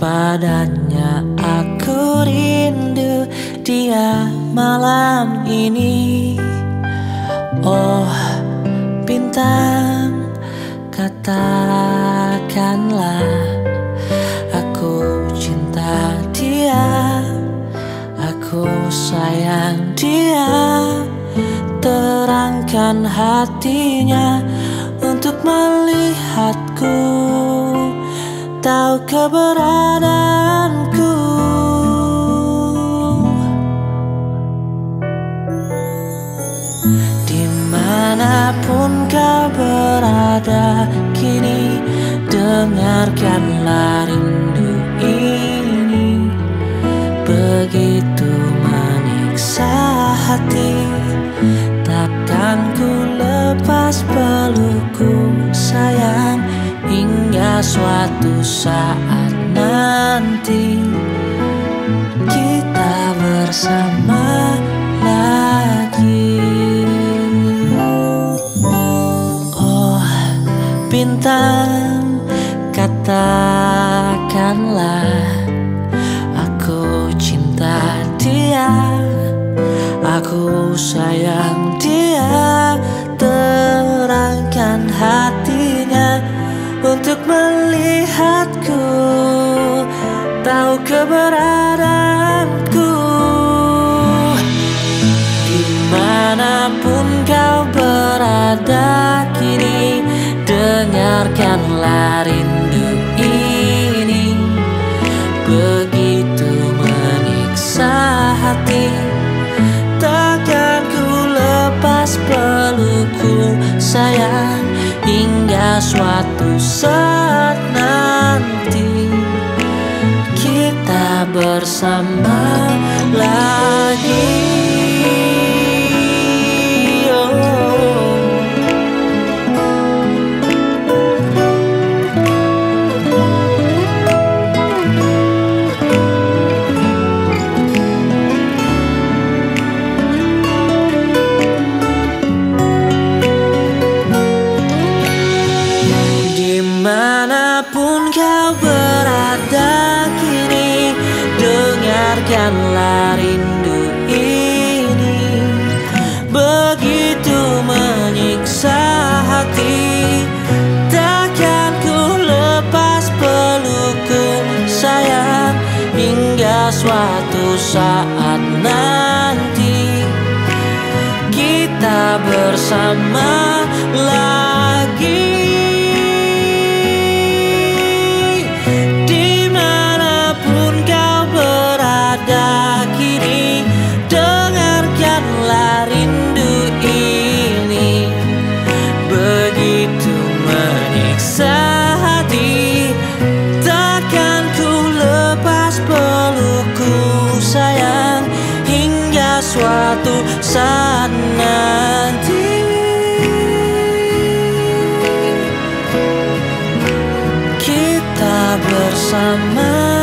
padanya aku rindu dia malam ini. Oh bintang, katakanlah aku cinta dia, aku sayang dia. Terangkan hatinya untuk melihatku, tahu keberadaanku. Dimanapun kau berada kini, dengarkanlah rindu ini. Begitu menyiksa hati, takkan ku lepas pelukku sayang, hingga suatu saat nanti kita bersama lagi. Oh bintang, katakanlah aku cinta dia, aku sayang dia. Terangkan hatinya untuk melihatku, tahu keberadaanku. Dimanapun kau berada kini, dengarkanlah rindu ini. Begitu menyiksa hati, takkan ku lepas pelukku sayang, hingga suatu saat nanti kita bersama lagi. Dimanapun kau berada kini, dengarkanlah rindu ini. Begitu menyiksa hati, takkan ku lepas pelukku sayang, hingga suatu saat nanti kita bersama lagi. Kini dengarkanlah rindu ini. Begitu menyiksa hati, takkan ku lepas pelukku sayang, hingga suatu saat nanti kita bersama